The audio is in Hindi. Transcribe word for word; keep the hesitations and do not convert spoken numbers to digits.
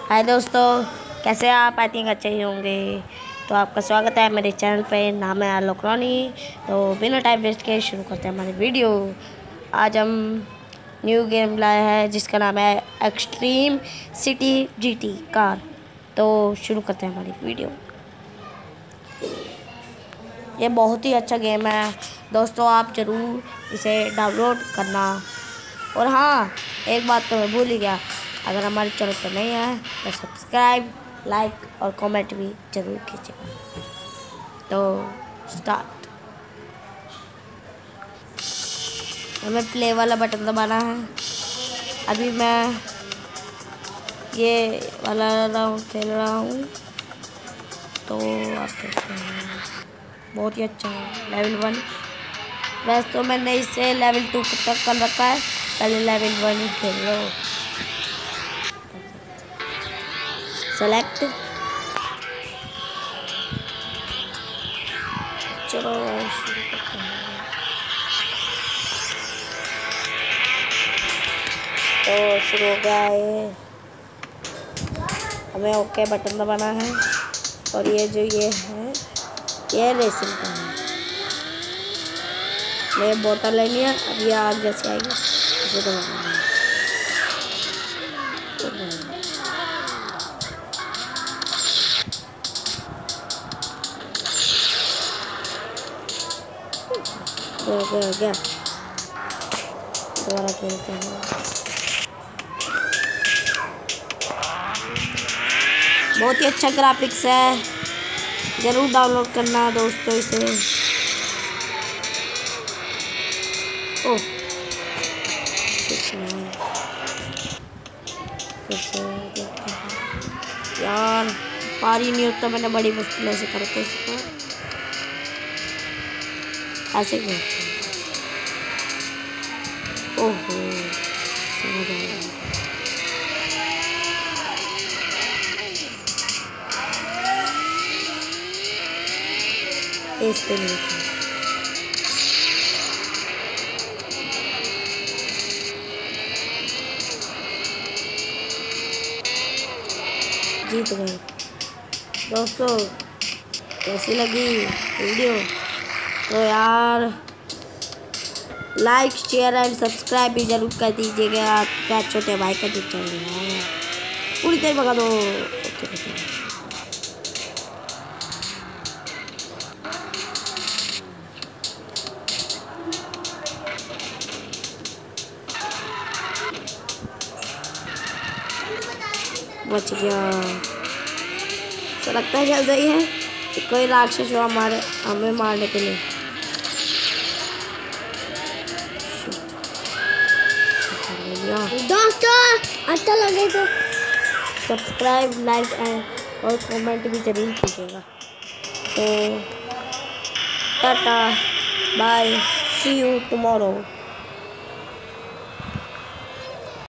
हाय दोस्तों, कैसे आप? आई थिंक अच्छे ही होंगे। तो आपका स्वागत है मेरे चैनल पे। नाम है आलोक रानी। तो बिना टाइम वेस्ट के शुरू करते हैं हमारी वीडियो। आज हम न्यू गेम लाए हैं जिसका नाम है एक्सट्रीम सिटी जीटी कार। तो शुरू करते हैं हमारी वीडियो। ये बहुत ही अच्छा गेम है दोस्तों, आप ज़रूर इसे डाउनलोड करना। और हाँ, एक बात तो मैं भूल ही गया, अगर हमारे चैनल पर नहीं है तो सब्सक्राइब, लाइक और कमेंट भी ज़रूर कीजिएगा। तो स्टार्ट। हमें प्ले वाला बटन दबाना है। अभी मैं ये वाला राउंड खेल रहा हूँ, तो आप देखते हैं बहुत ही अच्छा है। Level one. वैसे तो मैंने इसे लेवल टू तक कर रखा है, पहले लेवल वन ही खेल लो। सेलेक्ट। चलो शुरू करते हैं। तो शुरू हो गया है। हमें ओके बटन दबाना है। और ये जो ये है, ये रेसिंग का है। ये बोतल लेनी है। अब ये आग जैसे आएगी इसे दबाना है। हो गया हो गया। दोबारा खेलते हैं। बहुत ही अच्छा ग्राफिक्स है, ज़रूर डाउनलोड करना दोस्तों इसे। ओह यार, पारी नहीं होता, मैंने बड़ी मुश्किल से करके इसको ऐसे किया। ओहो, समझ आया। इस पे नहीं था। जीत गए दोस्तों। कैसी लगी वीडियो? तो यार लाइक, शेयर एंड सब्सक्राइब भी जरूर कर दीजिएगा। क्या छोटे भाई का जो चैनल है पूरी देर भगा दो। Okay okay. बच गया। तो लगता है जल्द ही है कि कोई राक्षस हो हमारे हमें मारने के लिए। दोस्तों अच्छा लगे तो सब्सक्राइब, लाइक एंड और कमेंट भी जरूर कीजिएगा। तो tata, bye, see you tomorrow.